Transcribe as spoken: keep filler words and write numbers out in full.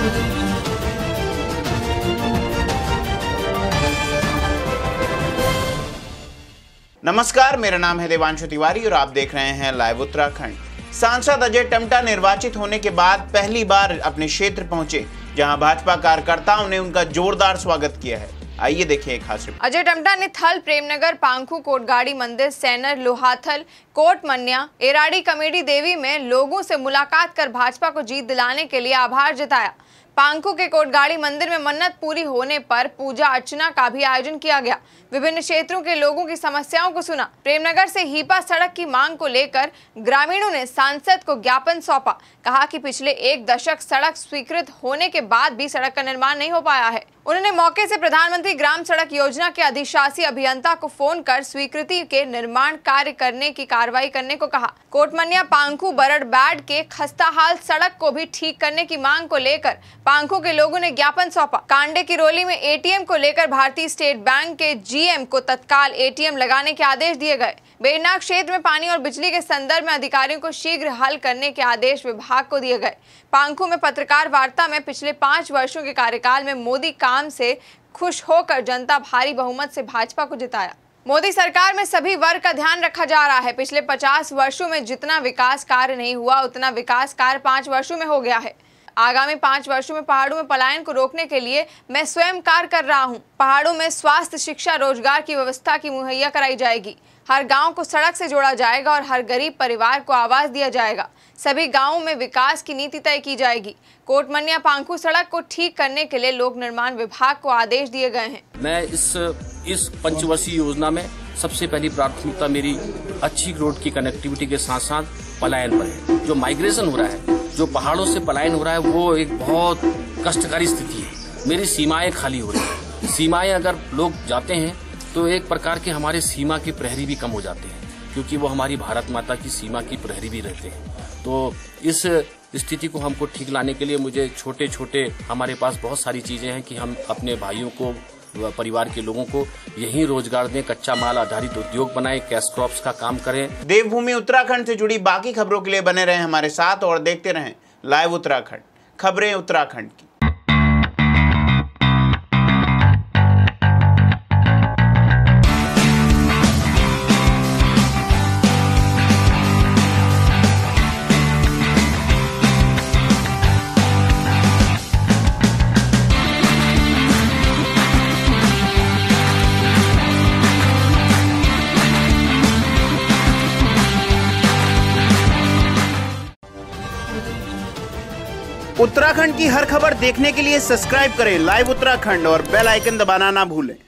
नमस्कार, मेरा नाम है देवांशु तिवारी और आप देख रहे हैं लाइव उत्तराखंड। सांसद अजय टम्टा निर्वाचित होने के बाद पहली बार अपने क्षेत्र पहुंचे, जहां भाजपा कार्यकर्ताओं ने उनका जोरदार स्वागत किया है। आइए देखिए एक खास रिपोर्ट। अजय टम्टा ने थल, प्रेमनगर, पांखू, कोटगाड़ी मंदिर, सैनर, लोहाथल, कोटमन्या, एराड़ी, कमेडी देवी में लोगों से मुलाकात कर भाजपा को जीत दिलाने के लिए आभार जताया। पांखू के कोटगाड़ी मंदिर में मन्नत पूरी होने पर पूजा अर्चना का भी आयोजन किया गया। विभिन्न क्षेत्रों के लोगों की समस्याओं को सुना। प्रेमनगर से हीपा सड़क की मांग को लेकर ग्रामीणों ने सांसद को ज्ञापन सौंपा। कहा कि पिछले एक दशक सड़क स्वीकृत होने के बाद भी सड़क का निर्माण नहीं हो पाया है। उन्होंने मौके से प्रधानमंत्री ग्राम सड़क योजना के अधिशासी अभियंता को फोन कर स्वीकृति के निर्माण कार्य करने की कार्रवाई करने को कहा। कोटमन्या, पांखू, बरड़बैड के खस्ताहाल सड़क को भी ठीक करने की मांग को लेकर पांखू के लोगों ने ज्ञापन सौंपा। कांडे किरोली में एटीएम को लेकर भारतीय स्टेट बैंक के जीएम को तत्काल एटीएम लगाने के आदेश दिए गए। बेरनाग क्षेत्र में पानी और बिजली के संदर्भ में अधिकारियों को शीघ्र हल करने के आदेश विभाग को दिए गए। पांखू में पत्रकार वार्ता में पिछले पांच वर्षों के कार्यकाल में मोदी काम से खुश होकर जनता भारी बहुमत से भाजपा को जिताया। मोदी सरकार में सभी वर्ग का ध्यान रखा जा रहा है। पिछले पचास वर्षों में जितना विकास कार्य नहीं हुआ, उतना विकास कार्य पांच वर्षों में हो गया है। आगामी पाँच वर्षों में पहाड़ों में पलायन को रोकने के लिए मैं स्वयं कार्य कर रहा हूं। पहाड़ों में स्वास्थ्य, शिक्षा, रोजगार की व्यवस्था की मुहैया कराई जाएगी। हर गांव को सड़क से जोड़ा जाएगा और हर गरीब परिवार को आवास दिया जाएगा। सभी गांवों में विकास की नीति तय की जाएगी। कोटमन्या पांखू सड़क को ठीक करने के लिए लोक निर्माण विभाग को आदेश दिए गए हैं। मैं इस इस पंचवर्षीय योजना में सबसे पहली प्राथमिकता मेरी अच्छी रोड की कनेक्टिविटी के साथ साथ पलायन पर है। जो माइग्रेशन हो रहा है, जो पहाड़ों से पलायन हो रहा है, वो एक बहुत कष्टकारी स्थिति है। मेरी सीमाएं खाली हो रही है। सीमाएं अगर लोग जाते हैं तो एक प्रकार के हमारे सीमा के प्रहरी भी कम हो जाते हैं, क्योंकि वो हमारी भारत माता की सीमा की प्रहरी भी रहते हैं। तो इस स्थिति को हमको ठीक लाने के लिए मुझे छोटे छोटे हमारे पास बहुत सारी चीजें हैं कि हम अपने भाइयों को, परिवार के लोगों को यही रोजगार दें, कच्चा माल आधारित उद्योग बनाएं, कैश क्रॉप्स का काम करें। देवभूमि उत्तराखंड से जुड़ी बाकी खबरों के लिए बने रहें हमारे साथ और देखते रहें लाइव उत्तराखंड, खबरें उत्तराखंड की। उत्तराखंड की हर खबर देखने के लिए सब्सक्राइब करें लाइव उत्तराखंड और बेल आइकन दबाना ना भूलें।